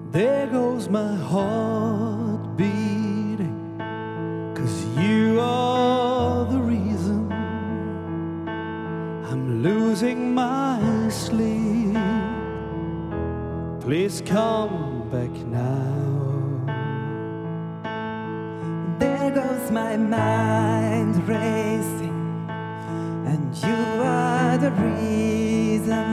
There goes my heart beating, 'cause you are the reason I'm losing my sleep. Please come back now. There goes my mind racing, and you are the reason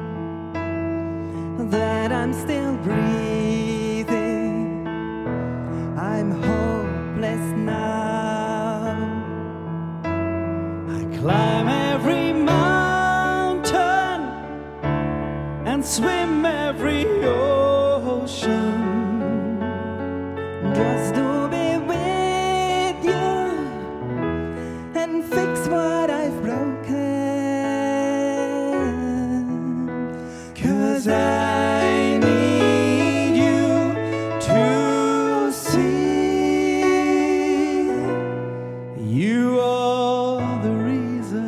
that I'm still breathing. I'm hopeless now. I climb every mountain and swim every ocean Just to be with you and fix what I've broken. 'Cause I need you to see you are the reason.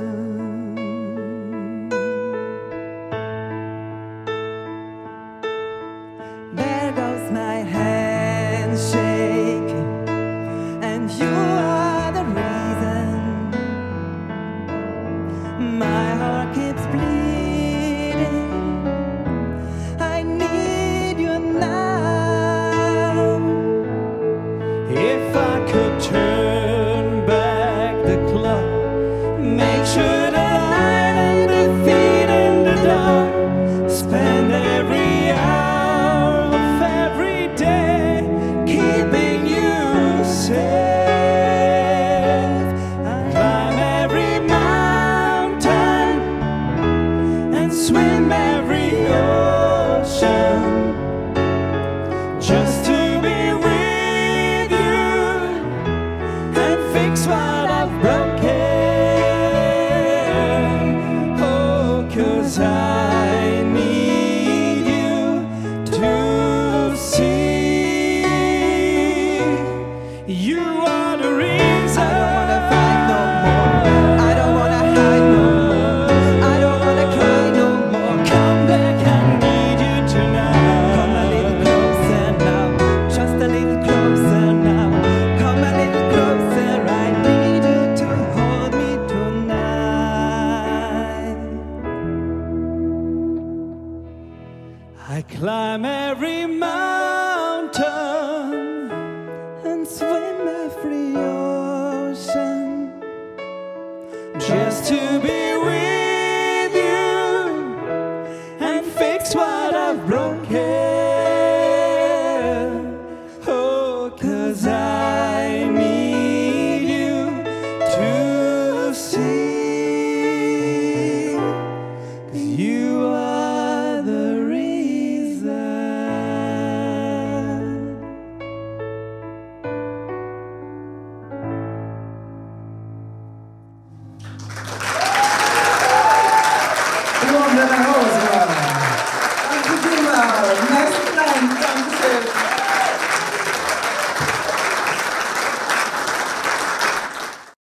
There goes my hand shaking, and you are the reason my heart keeps bleeding. I need you now. If I could turn back the clock, make sure the light and the feet in the dark, spend every hour of every day keeping you safe. I climb every mountain and swim every ocean just to be with you and fix what I've broken. Oh, 'cause I need you to see you are the reason. I don't wanna fight no more. I don't wanna hide no more. I don't wanna cry no more. Come back, I need you tonight. Come a little closer now, just a little closer now. Come a little closer, I need you to hold me tonight. I climb every mountain And swim every ocean just to be with you and fix what I've broken. Oh, 'cause I need you to see, 'cause you are the reason. Come on, then,